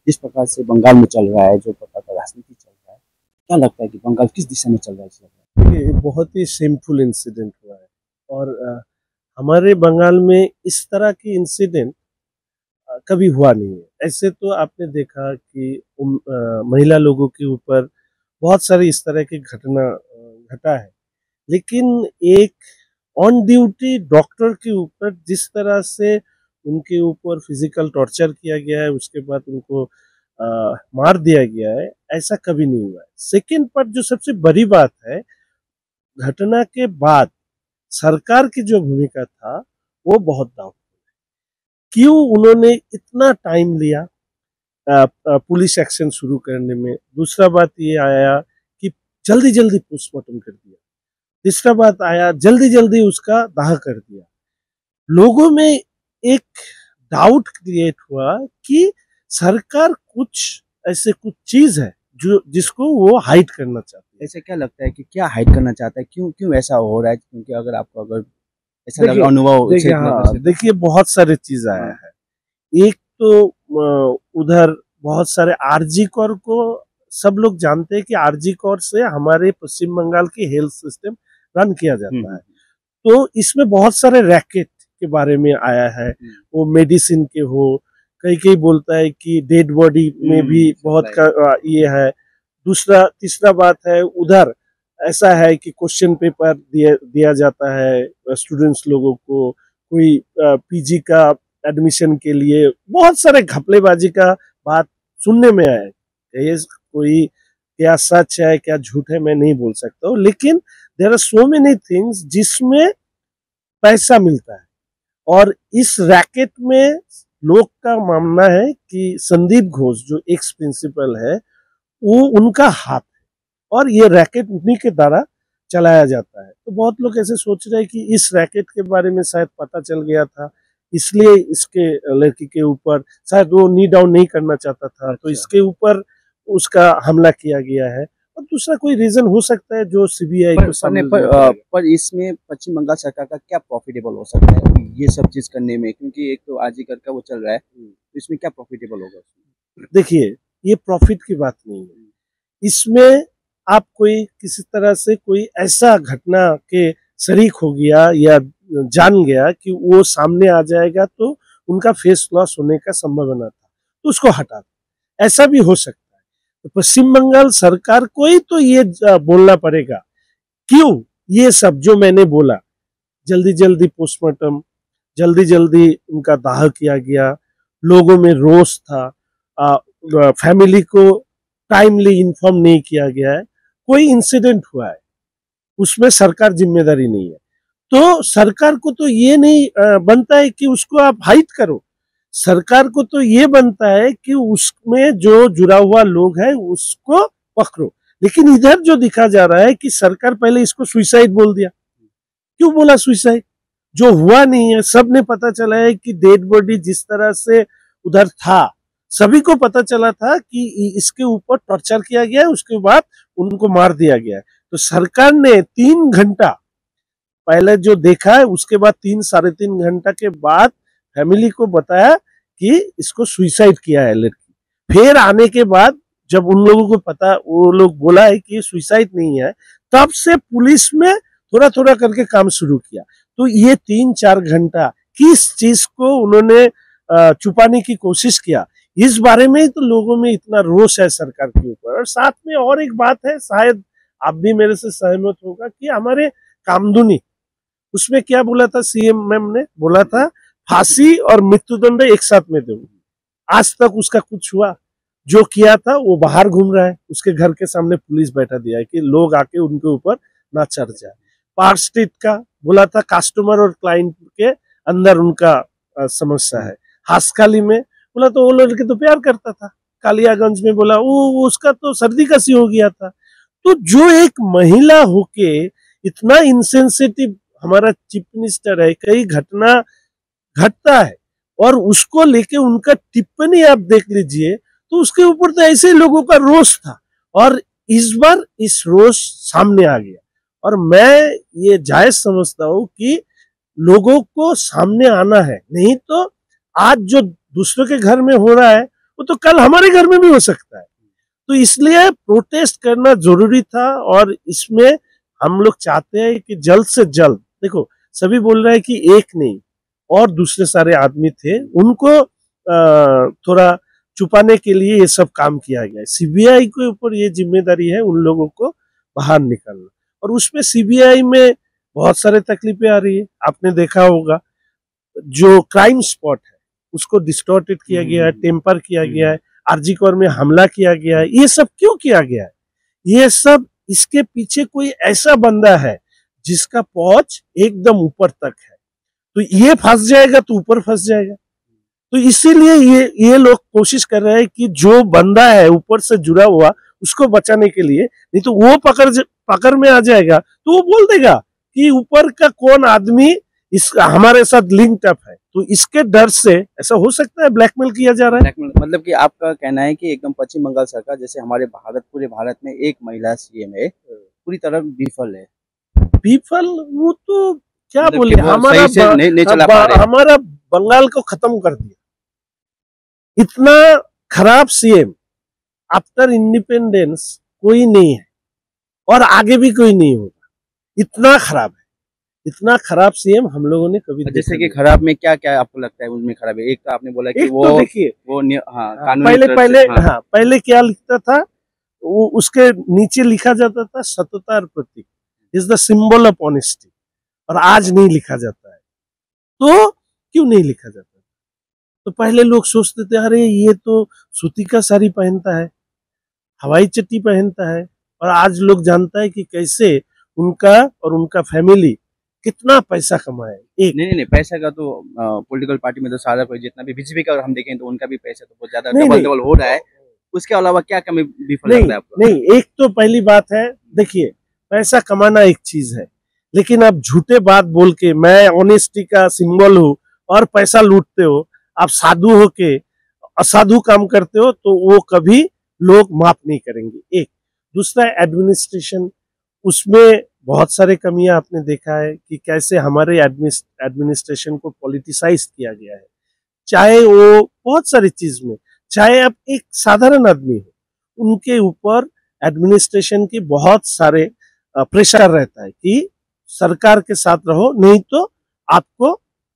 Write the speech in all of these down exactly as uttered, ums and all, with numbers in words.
जिस प्रकार से बंगाल में चल रहा है, जो प्रकार का राजनीति चल रहा है, क्या लगता है कि बंगाल किस दिशा में चल रहा है इस वक्त? ये बहुत ही शेमफुल इंसिडेंट हुआ है और आ, हमारे बंगाल में इस तरह की इंसिडेंट कभी हुआ नहीं है। ऐसे तो आपने देखा कि उम, आ, महिला लोगों के ऊपर बहुत सारी इस तरह की घटना घटा है, लेकिन एक ऑन ड्यूटी डॉक्टर के ऊपर जिस तरह से उनके ऊपर फिजिकल टॉर्चर किया गया है, उसके बाद उनको आ, मार दिया गया है, ऐसा कभी नहीं हुआ है। सेकेंड पर जो सबसे बड़ी बात है, घटना के बाद सरकार की जो भूमिका था वो बहुत डाउटफुल है। क्यों उन्होंने इतना टाइम लिया आ, आ, पुलिस एक्शन शुरू करने में? दूसरा बात ये आया कि जल्दी जल्दी पोस्टमार्टम कर दिया। तीसरा बात आया जल्दी जल्दी उसका दाह कर दिया। लोगों में एक डाउट क्रिएट हुआ कि सरकार कुछ ऐसे कुछ चीज है जो जिसको वो हाइड करना चाहती है। ऐसे क्या लगता है कि क्या हाइड करना चाहता है, क्यों क्यों ऐसा हो रहा है? क्योंकि अगर आपको अगर ऐसा लग अनुभव देखिए हाँ, देखिए बहुत सारे चीज आया है। एक तो उधर बहुत सारे आरजी कौर को सब लोग जानते हैं कि आरजी कौर से हमारे पश्चिम बंगाल की हेल्थ सिस्टम रन किया जाता है, तो इसमें बहुत सारे रैकेट के बारे में आया है। वो मेडिसिन के हो, कई कई बोलता है कि डेड बॉडी में भी बहुत का ये है। दूसरा तीसरा बात है, उधर ऐसा है कि क्वेश्चन पेपर दिया दिया जाता है स्टूडेंट्स लोगों को, कोई पीजी का एडमिशन के लिए बहुत सारे घपलेबाजी का बात सुनने में आया है। ये कोई क्या सच है क्या झूठ है मैं नहीं बोल सकता हूँ, लेकिन there are so many things जिसमें पैसा मिलता है। और इस रैकेट में लोग का मानना है कि संदीप घोष जो एक्स प्रिंसिपल है वो उनका हाथ है और ये रैकेट उन्हीं के द्वारा चलाया जाता है। तो बहुत लोग ऐसे सोच रहे हैं कि इस रैकेट के बारे में शायद पता चल गया था, इसलिए इसके लड़की के ऊपर शायद वो नी डाउन नहीं करना चाहता था, तो इसके ऊपर उसका हमला किया गया है। और दूसरा कोई रीजन हो सकता है जो सीबीआई को सामने पर, पर, पर इसमें पश्चिम बंगाल सरकार का क्या प्रॉफिटेबल हो सकता है ये सब चीज करने में? क्योंकि एक तो आजीकर का वो चल रहा है, तो इसमें क्या प्रॉफिटेबल होगा? देखिए ये प्रॉफिट की बात नहीं है, इसमें आप कोई किसी तरह से कोई ऐसा घटना के शरीक हो गया या जान गया कि वो सामने आ जाएगा तो उनका फेस लॉस होने का संभावना था, तो उसको हटा दो, ऐसा भी हो सकता है। तो पश्चिम बंगाल सरकार को ही तो ये बोलना पड़ेगा क्यों ये सब जो मैंने बोला, जल्दी जल्दी पोस्टमार्टम, जल्दी जल्दी उनका दाह किया गया, लोगों में रोष था, आ, फैमिली को टाइमली इन्फॉर्म नहीं किया गया है, कोई इंसिडेंट हुआ है उसमें सरकार जिम्मेदारी नहीं है। तो सरकार को तो ये नहीं बनता है कि उसको आप हाइड करो, सरकार को तो ये बनता है कि उसमें जो जुड़ा हुआ लोग है उसको पकड़ो। लेकिन इधर जो दिखा जा रहा है कि सरकार पहले इसको सुइसाइड बोल दिया। क्यों बोला सुइसाइड? जो हुआ नहीं है, सबने पता चला है कि डेड बॉडी जिस तरह से उधर था सभी को पता चला था कि इसके ऊपर टॉर्चर किया गया है, उसके बाद उनको मार दिया गया है। तो सरकार ने तीन घंटा पहले जो देखा है उसके बाद तीन साढ़े तीन घंटा के बाद फैमिली को बताया कि इसको सुइसाइड किया है लड़की। फिर आने के बाद जब उन लोगों को पता, वो लोग बोला है कि सुइसाइड नहीं है, तब से पुलिस में थोड़ा थोड़ा करके काम शुरू किया। तो ये तीन चार घंटा किस चीज को उन्होंने छुपाने की कोशिश किया, इस बारे में तो लोगों में इतना रोष है सरकार के ऊपर। और साथ में और एक बात है, शायद आप भी मेरे से सहमत होगा, कि हमारे कामधुनी उसमें क्या बोला था, सीएम मैम ने बोला था फांसी और मृत्युदंड एक साथ में दो। आज तक उसका कुछ हुआ? जो किया था वो बाहर घूम रहा है, उसके घर के सामने पुलिस बैठा दिया है कि लोग आके उनके ऊपर ना चढ़ जाए। पार्क स्ट्रीट का बोला था कस्टमर और क्लाइंट के अंदर उनका समस्या है। हासकाली में बोला तो वो लड़के तो प्यार करता था। कालियागंज में बोला वो उसका तो सर्दी कसी हो गया था। तो जो एक महिला होके इतना इंसेंसिटिव हमारा चीफ मिनिस्टर है, कई घटना घटता है और उसको लेके उनका टिप्पणी आप देख लीजिए, तो उसके ऊपर तो ऐसे लोगों का रोष था और इस बार इस रोष सामने आ गया। और मैं ये जायज समझता हूँ कि लोगों को सामने आना है, नहीं तो आज जो दूसरों के घर में हो रहा है वो तो कल हमारे घर में भी हो सकता है। तो इसलिए प्रोटेस्ट करना जरूरी था, और इसमें हम लोग चाहते हैं कि जल्द से जल्द, देखो सभी बोल रहे हैं कि एक नहीं और दूसरे सारे आदमी थे, उनको थोड़ा छुपाने के लिए ये सब काम किया गया है। सीबीआई के ऊपर ये जिम्मेदारी है उन लोगों को बाहर निकालना, और उसमें सीबीआई में बहुत सारे तकलीफें आ रही है। आपने देखा होगा जो क्राइम स्पॉट है उसको डिस्टॉर्टेड किया गया है, टेम्पर किया गया है, आरजी कोर में हमला किया गया है। ये सब क्यों किया गया है? ये सब इसके पीछे कोई ऐसा बंदा है जिसका पहुंच एकदम ऊपर तक है, तो ये फंस जाएगा तो ऊपर फंस जाएगा। तो इसीलिए ये ये लोग कोशिश कर रहे हैं कि जो बंदा है ऊपर से जुड़ा हुआ उसको बचाने के लिए, नहीं तो वो पकड़ पकड़ में आ जाएगा तो वो बोल देगा कि ऊपर का कौन आदमी इस हमारे साथ लिंक्ड अप है। तो इसके डर से ऐसा हो सकता है ब्लैकमेल किया जा रहा है। मतलब कि आपका कहना है कि एकदम पश्चिम बंगाल सरकार, जैसे हमारे भारत पूरे भारत में एक महिला सीएम है, पूरी तरह विफल है। विफल वो तो क्या मतलब बोले, हमारा नहीं, नहीं चला पा रहे। हमारा बंगाल को खत्म कर दिया। इतना खराब सीएम आफ्टर इंडिपेंडेंस कोई नहीं है और आगे भी कोई नहीं होगा। इतना खराब है, इतना खराब सीएम हम लोगों ने कभी। जैसे कि खराब में क्या क्या आपको लगता है उनमें खराब है? एक तो आपने बोला कि वो तो देखिए वो हाँ, पहले पहले हाँ।, हाँ पहले क्या लिखता था, वो उसके नीचे लिखा जाता था सत्यता और प्रतीक, is the symbol of honesty, और आज नहीं लिखा जाता है। तो क्यों नहीं लिखा जाता? तो पहले लोग सोचते थे अरे ये तो सूती का साड़ी पहनता है, हवाई चट्टी पहनता है, और आज लोग जानता है कि कैसे उनका और उनका फैमिली कितना पैसा कमाए। एक नहीं नहीं पैसा का तो पॉलिटिकल पार्टी में तो सारा कोई, जितना भी बीजेपी का हम देखें तो उनका भी पैसा तो बहुत ज्यादा डबल डबल हो रहा है। उसके अलावा क्या कमी विफल लगता है आपको? नहीं, एक तो पहली बात है, देखिए पैसा कमाना एक चीज है, लेकिन आप झूठे बात बोल के मैं ऑनेस्टी का सिंबल हूँ और पैसा लूटते हो, आप साधु होके असाधु काम करते हो, तो वो कभी लोग माफ नहीं करेंगे। एक दूसरा एडमिनिस्ट्रेशन, उसमें बहुत सारे कमियां आपने देखा है कि कैसे हमारे एडमिनिस्ट्रेशन को पॉलिटिसाइज किया गया है, चाहे वो बहुत सारी चीज में, चाहे आप एक साधारण आदमी हो उनके ऊपर एडमिनिस्ट्रेशन की बहुत सारे प्रेशर रहता है कि सरकार के साथ रहो नहीं तो आपको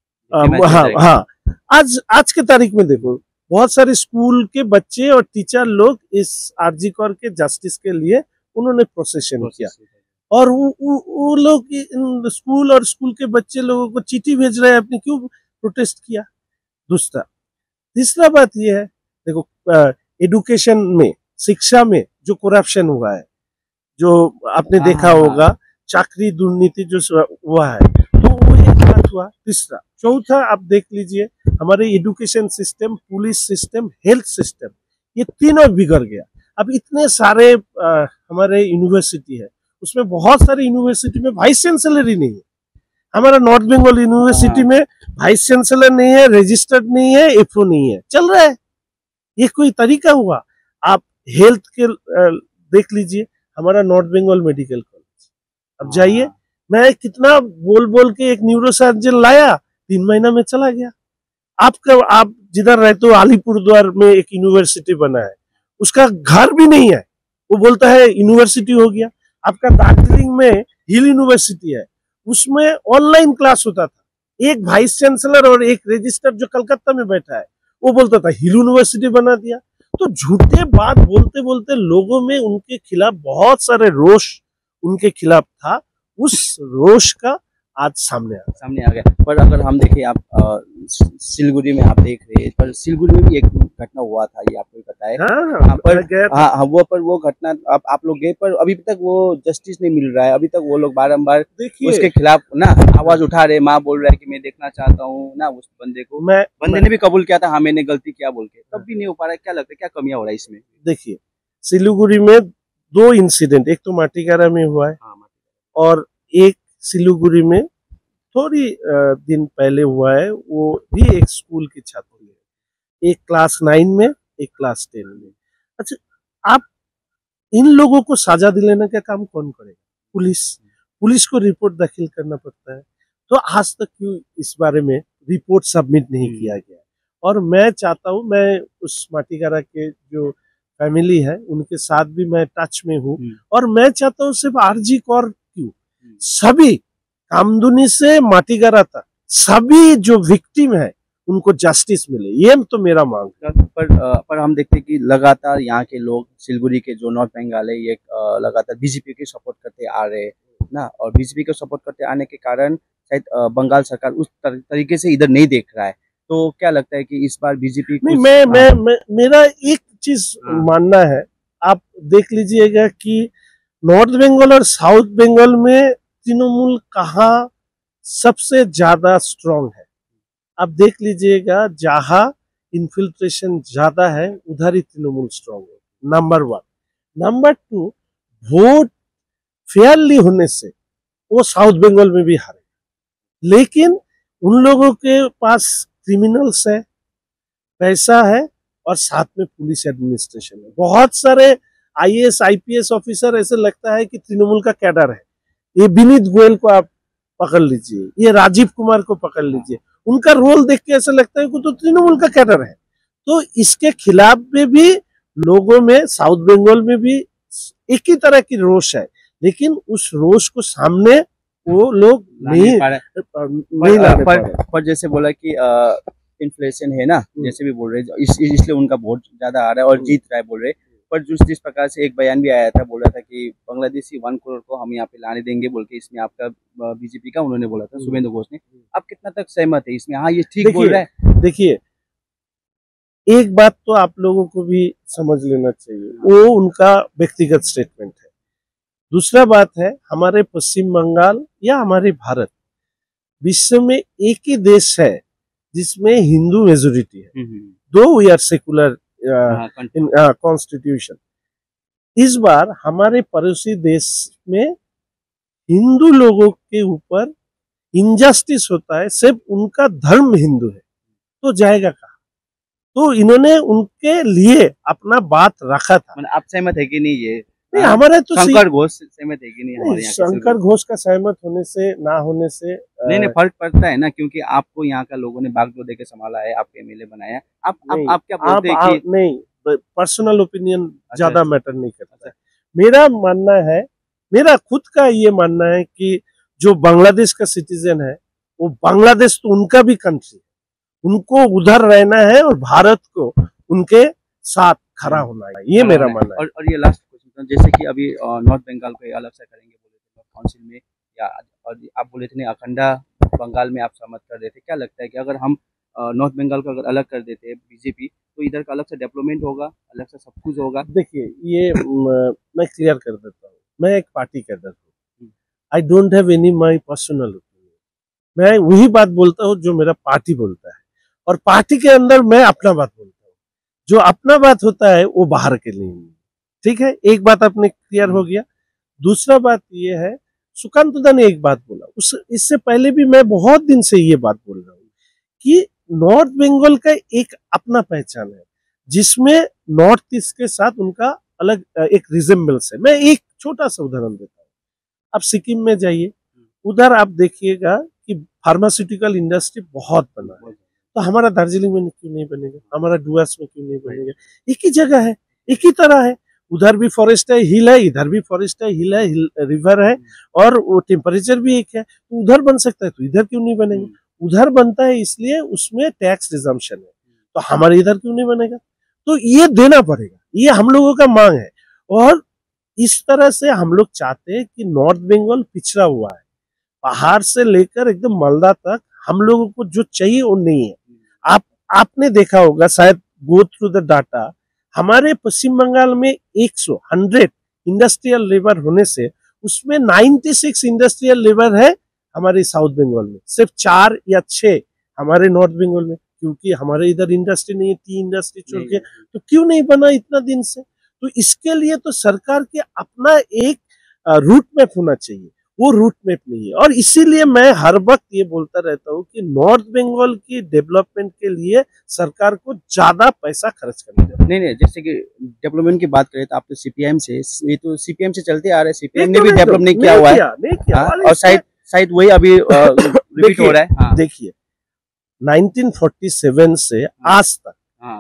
हाँ हाँ आज आज के तारीख में देखो बहुत सारे स्कूल के बच्चे और टीचर लोग इस आरजी कोर के जस्टिस के लिए उन्होंने प्रोसेशन किया, और वो, वो, वो लोग स्कूल और स्कूल के बच्चे लोगों को चिट्ठी भेज रहे हैं अपने, क्यों प्रोटेस्ट किया। दूसरा तीसरा बात ये है, देखो एडुकेशन में, शिक्षा में जो करप्शन हुआ है, जो आपने देखा होगा चाकरी दुर्नीति जो हुआ है, तो वो एक बात हुआ। तीसरा, चौथा आप देख लीजिए हमारे education system, police system, health system, ये तीनों बिगड़ गया। अब इतने सारे आ, हमारे यूनिवर्सिटी है, उसमें बहुत सारे यूनिवर्सिटी में वाइस चांसलर ही नहीं है। हमारा नॉर्थ बंगाल यूनिवर्सिटी में वाइस चांसलर नहीं है, रजिस्टर्ड नहीं है, एफओ नहीं है, चल रहा है। ये कोई तरीका हुआ? आप हेल्थ के आ, देख लीजिए, हमारा नॉर्थ बंगाल मेडिकल कॉलेज, अब जाइए, मैं कितना बोल बोल के एक न्यूरो सर्जन लाया, तीन महीना में चला गया। आपका आप जिधर रहते हो अलीपुरद्वार में एक यूनिवर्सिटी बना है, उसका घर भी नहीं है, वो बोलता है यूनिवर्सिटी हो गया। आपका दार्जिलिंग में हिल यूनिवर्सिटी है, उसमें ऑनलाइन क्लास होता था, एक वाइस चांसलर और एक रजिस्टर जो कलकत्ता में बैठा है वो बोलता था हिल यूनिवर्सिटी बना दिया। तो झूठे बात बोलते बोलते लोगों में उनके खिलाफ बहुत सारे रोष उनके खिलाफ था, उस रोष का आज सामने आ सामने आ गया। पर अगर हम देखें, आप सिलगुड़ी में आप देख रहे हैं, पर सिलगुड़ी में भी एक घटना हुआ था, ये आपको पता है? हाँ, हाँ, पर हाँ हाँ वो पर वो घटना आप आप लोग गए, पर अभी तक वो जस्टिस नहीं मिल रहा है। अभी तक वो लोग बारंबार उसके खिलाफ ना आवाज उठा रहे, माँ बोल रहा है कि मैं देखना चाहता हूँ ना उस बंदे को। मैं बंदे ने भी कबूल किया था, हाँ मैंने गलती किया बोल के, तब भी नहीं हो पा रहा है। क्या लगता है, क्या कमियां हो रहा है इसमें? देखिए सिलीगुड़ी में दो इंसिडेंट, एक तो माटीगारा में हुआ है और एक सिलीगुड़ी में थोड़ी दिन पहले हुआ है, वो भी एक स्कूल की छात्री है, एक क्लास नाइन में एक क्लास टेन में। अच्छा, आप इन लोगों को सजा दिलाने का काम कौन करेगा? पुलिस पुलिस को रिपोर्ट दाखिल करना पड़ता है। तो आज तक क्यों इस बारे में रिपोर्ट सबमिट नहीं किया गया? और मैं चाहता हूँ, मैं उस माटीगारा के जो फैमिली है उनके साथ भी मैं टच में हूँ, और मैं चाहता हूँ सिर्फ आरजी कौर क्यों, सभी कामदुनी से माटीगारा तक सभी जो विक्टिम है उनको जस्टिस मिले, ये तो मेरा मांग है। पर पर हम देखते हैं कि लगातार यहाँ के लोग सिलगुड़ी के जो नॉर्थ बंगाल है ये लगातार बीजेपी के सपोर्ट करते आ रहे हैं ना, और बीजेपी को सपोर्ट करते आने के कारण शायद बंगाल सरकार उस तरीके से इधर नहीं देख रहा है, तो क्या लगता है कि इस बार बीजेपी नहीं, मैं, मैं, मैं मेरा एक चीज मानना है, आप देख लीजिएगा कि नॉर्थ बंगाल और साउथ बंगाल में तृणमूल कहाँ सबसे ज्यादा स्ट्रांग है, आप देख लीजिएगा जहां इन्फिल्ट्रेशन ज्यादा है उधर ही तृणमूल स्ट्रांग है, number one. Number two, vote fairly होने से वो साउथ बंगाल में भी हारे, लेकिन उन लोगों के पास क्रिमिनल्स है, पैसा है, और साथ में पुलिस एडमिनिस्ट्रेशन है। बहुत सारे आईएएस आईपीएस ऑफिसर ऐसे लगता है कि तृणमूल का कैडर है। ये विनीत गोयल को आप पकड़ लीजिए, ये राजीव कुमार को पकड़ लीजिए, उनका रोल देख के ऐसा लगता है कि तो तृणमूल का कैडर है। तो इसके खिलाफ में भी लोगों में, साउथ बंगाल में भी एक ही तरह की रोष है, लेकिन उस रोष को सामने वो लोग नहीं नहीं लाने पर, पर, पर जैसे बोला कि इन्फ्लेशन है ना, जैसे भी बोल रहे इस, इसलिए उनका वोट ज्यादा आ रहा है और जीत रहा है बोल रहे, पर जिस जिस प्रकार से एक बयान भी आया था, बोल रहा था कि बांग्लादेशी वन करोड़ को हम यहाँ पे लाने देंगे बोल के, इसमें आपका बीजेपी का उन्होंने बोला था शुभेंदु घोष ने, आप कितना तक सहमत है इसमें? हाँ, ये ठीक बोल रहा है। देखिए, एक बात तो आप लोगों को भी समझ लेना चाहिए, वो उनका व्यक्तिगत स्टेटमेंट है। दूसरा बात है, हमारे पश्चिम बंगाल या हमारे भारत विश्व में एक ही देश है जिसमें हिंदू मेजोरिटी है, दो वी आर सेकुलर कॉन्स्टिट्यूशन। इस बार हमारे पड़ोसी देश में हिंदू लोगों के ऊपर इनजस्टिस होता है, सिर्फ उनका धर्म हिंदू है, तो जाएगा कहाँ? तो इन्होंने उनके लिए अपना बात रखा था। आप सहमत है कि नहीं? ये नहीं, हमारे तो शंकर घोष सहमत है कि नहीं? नहीं, शंकर घोष का सहमत होने से ना होने से नहीं नहीं फर्क पड़ता है ना, क्योंकि आपको यहाँ का लोगों ने बागडोर देके संभाला है, आपके एमएलए बनाया है। आप आप, आप क्या बोलते हैं कि नहीं, पर्सनल ओपिनियन ज्यादा मैटर नहीं करता है। मेरा मानना है, मेरा खुद का ये मानना है कि जो बांग्लादेश का सिटीजन है, वो बांग्लादेश तो उनका भी कंट्री, उनको उधर रहना है और भारत को उनके साथ खड़ा होना है, ये मेरा मानना है। और, और ये लास्ट क्वेश्चन, जैसे कि अभी नॉर्थ बंगाल को अलग से करेंगे बोले थे नॉर्थ काउंसिल में, या और आप बोले थे अखंडा बंगाल में आप सहमत कर रहे थे, क्या लगता है कि अगर हम नॉर्थ बंगाल को अगर अलग कर देते हैं बीजेपी, तो इधर का अलग से डेवलपमेंट होगा, अलग से सब कुछ होगा? देखिए, ये मैं क्लियर कर देता हूँ, मैं एक पार्टी कैडर हूँ, I don't have any my personal opinion, मैं वही बात बोलता हूँ जो मेरा पार्टी बोलता है, और पार्टी के अंदर मैं अपना बात बोलता हूँ, जो अपना बात होता है वो बाहर के लिए नहीं। ठीक है, एक बात अपने क्लियर हो गया। दूसरा बात ये है, सुकांतदा ने एक बात बोला, उस इससे पहले भी मैं बहुत दिन से ये बात बोल रहा हूँ कि नॉर्थ बंगाल का एक अपना पहचान है, जिसमें नॉर्थ ईस्ट के साथ उनका अलग एक रिजेम्बल्स है। मैं एक छोटा सा उदाहरण देता हूँ, आप सिक्किम में जाइए, उधर आप देखिएगा कि फार्मास्यूटिकल इंडस्ट्री बहुत बना है, तो हमारा दार्जिलिंग में क्यों नहीं बनेगा, हमारा डुअर्स में क्यों नहीं बनेगा? एक ही जगह है, एक ही तरह है, उधर भी फॉरेस्ट है, हिल है, इधर भी फॉरेस्ट है, हिल है, हिल, रिवर है, और वो टेम्परेचर भी एक है, तो उधर बन सकता है, तो इधर क्यों नहीं बनेगा? उधर बनता है इसलिए उसमें टैक्स रिजम्पशन है, तो हमारे इधर क्यों नहीं बनेगा? तो ये देना पड़ेगा, ये हम लोगों का मांग है। और इस तरह से हम लोग चाहते हैं कि नॉर्थ बंगाल पिछड़ा हुआ है, पहाड़ से लेकर एकदम मालदा तक हम लोगों को जो चाहिए वो नहीं है। आप आपने देखा होगा, शायद गो थ्रू द डाटा, हमारे पश्चिम बंगाल में एक सौ हंड्रेड इंडस्ट्रियल लेबर होने से उसमें छियानवे इंडस्ट्रियल लेबर है हमारे साउथ बंगाल में, सिर्फ चार या छह हमारे नॉर्थ बंगाल में, क्योंकि हमारे इधर इंडस्ट्री नहीं है, टी इंडस्ट्री छोड़ के, तो क्यों नहीं बना इतना दिन से? तो इसके लिए तो सरकार के अपना एक रूट मैप होना चाहिए, वो रूट मैप नहीं है। और इसीलिए मैं हर वक्त ये बोलता रहता हूँ कि नॉर्थ बंगाल की डेवलपमेंट के लिए सरकार को ज्यादा पैसा खर्च करना चाहिए। नहीं नहीं, जैसे कि डेवलपमेंट की बात करें तो आप तो सीपीएम से, ये तो सीपीएम से चलते आ रहे हैं, सीपीएम ने भी डेवलप नहीं किया हुआ है, और शायद शायद वही अभी रिपीट हो रहा है। देखिए, नाइनटीन फोर्टी सेवन से आज तक हाँ,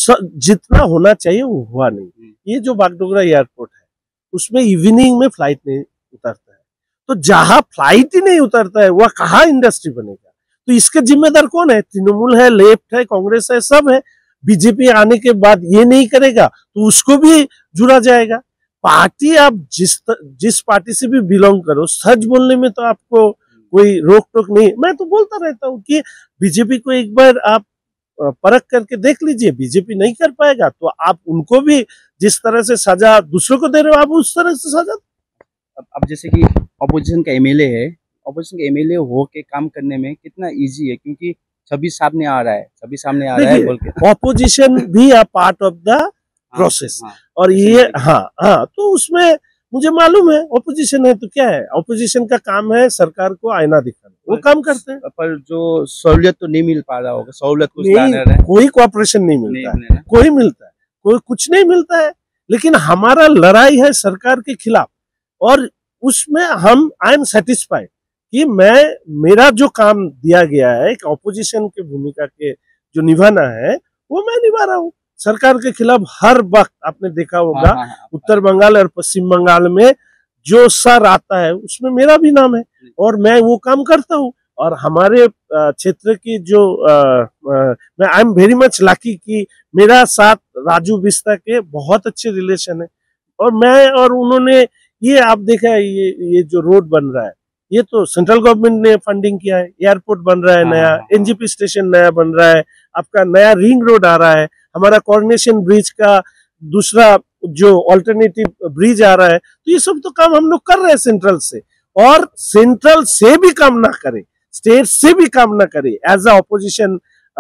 जितना होना चाहिए वो हुआ नहीं। ये जो बागडोगरा एयरपोर्ट है उसमें इवनिंग में फ्लाइट नहीं उतरता है, तो जहां फ्लाइट ही नहीं उतरता है वह कहाँ इंडस्ट्री बनेगा? तो इसके जिम्मेदार कौन है? तृणमूल है, लेफ्ट है, कांग्रेस है, सब है। बीजेपी आने के बाद ये नहीं करेगा तो उसको भी जुड़ा जाएगा। पार्टी आप जिस जिस पार्टी से भी बिलोंग करो, सच बोलने में तो आपको कोई रोक टोक नहीं। मैं तो बोलता रहता हूँ कि बीजेपी को एक बार आप परख करके देख लीजिए, बीजेपी नहीं कर पाएगा तो आप उनको भी जिस तरह से सजा दूसरों को दे रहे हो आप उस तरह से सजा। अब, अब जैसे कि ऑपोजिशन का एमएलए है, ऑपोजिशन का एमएलए हो के काम करने में कितना इजी है, क्योंकि छवि सामने आ रहा है, छवि सामने आ रहा है बोल के ऑपोजिशन भी a part of the process. और ये हाँ हाँ तो उसमें मुझे मालूम है ऑपोजिशन है तो क्या है, ऑपोजिशन का काम है सरकार को आईना दिखाना, वो काम करते हैं। पर जो सहूलियत तो नहीं मिल पा रहा होगा, सहूलियत कुछ नहीं, कोई कोऑपरेशन नहीं मिलता नहीं है, कोई मिलता है, कोई कुछ नहीं मिलता है। लेकिन हमारा लड़ाई है सरकार के खिलाफ और उसमें हम आई एम सेटिस्फाइड कि मैं मेरा जो काम दिया गया है कि ऑपोजिशन की भूमिका के जो निभाना है वो मैं निभा रहा हूँ। सरकार के खिलाफ हर वक्त आपने देखा होगा हाँ, हाँ, हाँ, उत्तर बंगाल और पश्चिम बंगाल में जो सर आता है उसमें मेरा भी नाम है और मैं वो काम करता हूँ। और हमारे क्षेत्र की जो आ, आ, मैं I am very much lucky कि मेरा साथ राजू बिस्ता के बहुत अच्छे रिलेशन है और मैं और उन्होंने ये आप देखा है ये ये जो रोड बन रहा है ये तो सेंट्रल गवर्नमेंट ने फंडिंग किया है, एयरपोर्ट बन रहा है नया, एनजीपी स्टेशन नया बन रहा है, आपका नया रिंग रोड आ रहा है, हमारा कोऑर्डिनेशन ब्रिज का दूसरा जो अल्टरनेटिव ब्रिज आ रहा है। तो ये सब तो काम हम लोग कर रहे हैं सेंट्रल से, और सेंट्रल से भी काम ना करे, स्टेट से भी काम ना करे, एज अ ऑपोजिशन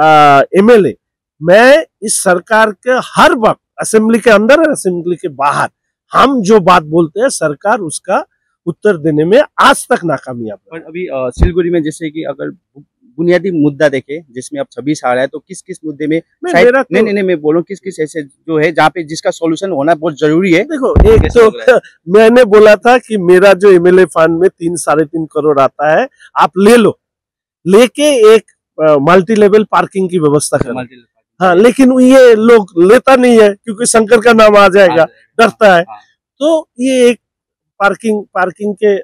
एमएलए मैं इस सरकार के हर वक्त असेंबली के अंदर और असेंबली के बाहर हम जो बात बोलते हैं सरकार उसका उत्तर देने में आज तक नाकामयाब है। पर अभी सिलगुड़ी में जैसे कि अगर बुनियादी मुद्दा देखे जिसमें अब छब्बीस आ रहा है तो किस किस मुद्दे में नहीं मेरा तो, नहीं नहीं नहीं मैं बोलूं किस किस ऐसे जो है जहाँ पे जिसका सॉल्यूशन होना बहुत जरूरी है। देखो एक तो मैंने बोला था कि मेरा जो एमएलए फंड में तीन साढ़े तीन करोड़ आता है आप ले लो, लेके एक मल्टी लेवल पार्किंग की व्यवस्था करो। हाँ लेकिन ये लोग लेता नहीं है क्योंकि शंकर का नाम आ जाएगा, डरता है। तो ये एक पार्किंग पार्किंग के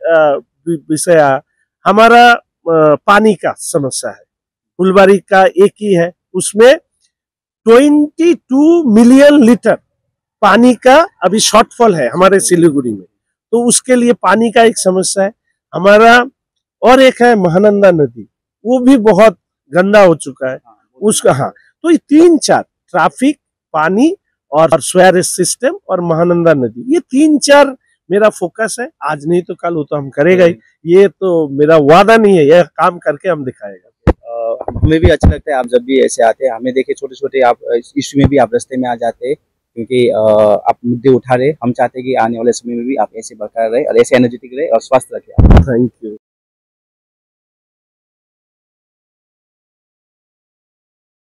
विषय हमारा पानी का समस्या है, फुलबारी का एक ही है, उसमें बाईस मिलियन लीटर पानी का अभी शॉर्टफॉल है हमारे सिलीगुड़ी में, तो उसके लिए पानी का एक समस्या है हमारा। और एक है महानंदा नदी, वो भी बहुत गंदा हो चुका है उसका। हाँ तो ये तीन चार ट्रैफिक, पानी और स्वेरेज सिस्टम और महानंदा नदी, ये तीन चार मेरा फोकस है। आज नहीं तो कल वो तो हम करेगा ही, ये तो मेरा वादा नहीं है, ये काम करके हम दिखाएगा। हमें भी अच्छा लगता है आप जब भी ऐसे आते हैं, हमें देखे छोटे छोटे आप इश्यू में भी आप रास्ते में आ जाते हैं क्योंकि आप मुद्दे उठा रहे। हम चाहते हैं कि आने वाले समय में भी आप ऐसे बरकरार रहे और ऐसे एनर्जेटिक रहे और स्वस्थ रखे। Thank you.